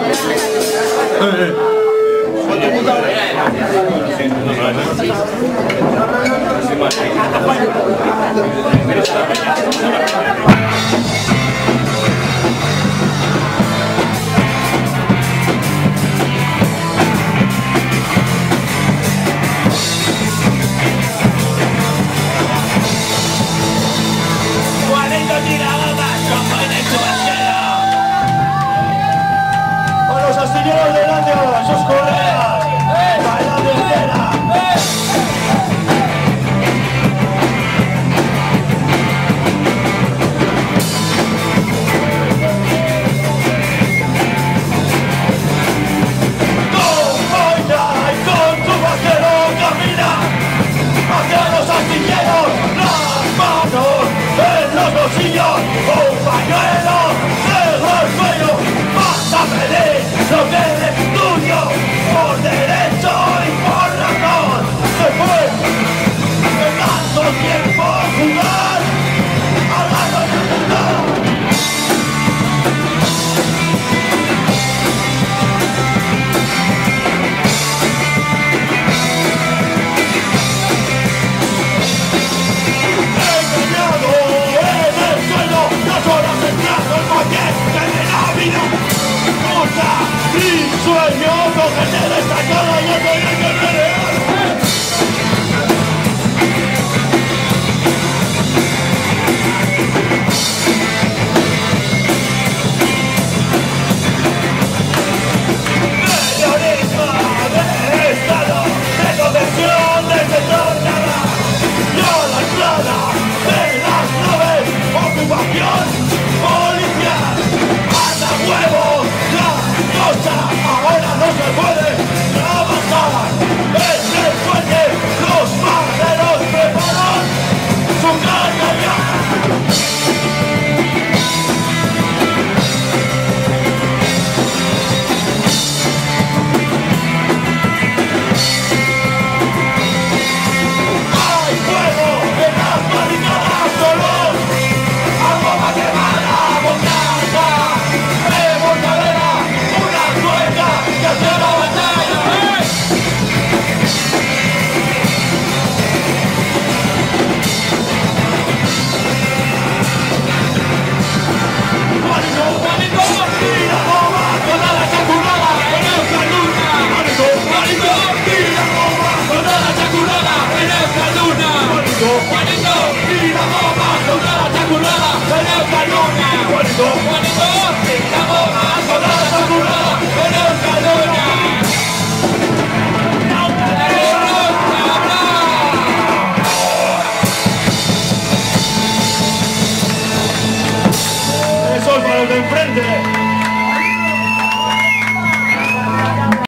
Astilleros del año, sus correas, bailando entera. Con boina y con su vaquero camina hacia los astilleros, las manos en los bolsillos, un pañuelo negro al cuello, vas a pedir lo que eres tuyo, por derecho y por razón. Después de tanto tiempo jugar al lado del mundo. Engañado en el suelo, las horas entrando el paquete de la vida. Mi sueño no que te destacado y yo tenía que pelear. Periodista de Estado, de convención desde tornada, yo la entrada de las naves, ocupación policial, anda huevos, ahora no se puede trabajar. Es el sueño, los maderos preparan su carga ya. Hay fuego en las barricadas, dolor, algo va a quemar la bocaza. Revolcadera, una tuerca que hace la batalla. Juanito, Juanito, tira bomba con la chacurada en esta luna. Juanito, Juanito, tira bomba con la chacurada en esta luna. Juanito, Juanito, tira bomba con la chacurada en esta luna. Juanito, Juanito, tira bomba con la chacurada en esta luna. Eso es para los de enfrente.